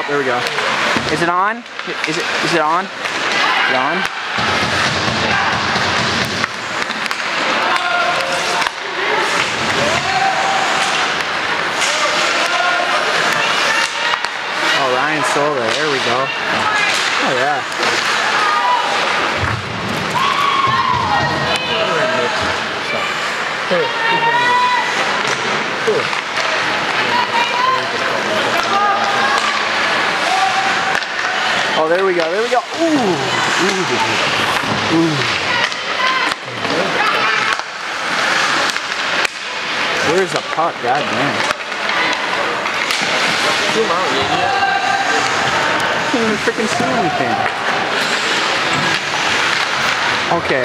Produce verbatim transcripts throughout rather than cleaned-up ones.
Oh, there we go. Is it on? Is it is it on? Is it on? Oh, Ryan Sola, there we go. Oh yeah. Oh, there we go, there we go. Ooh. Ooh. Ooh. Where's the puck? God damn. Zoom out, you idiot. I can't even freaking see anything. Okay.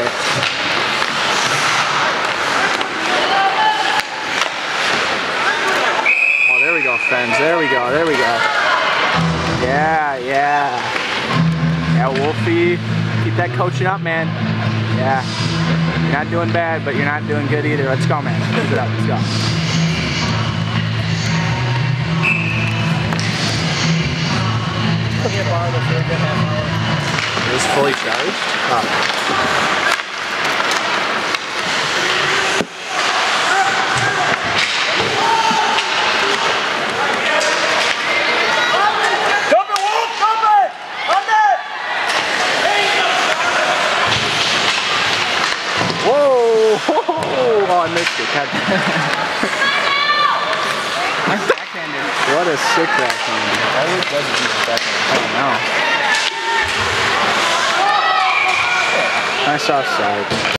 Oh, there we go, friends. There we go, there we go. Yeah, yeah. Yeah, Wolfie, keep that coaching up, man. Yeah. You're not doing bad, but you're not doing good either. Let's go, man. Keep it up. Let's go. It is fully charged? Oh. Whoa! Oh, I missed it. I'm backhanded. What a sick backhand. Always does a decent backhand. I don't know. Nice offside.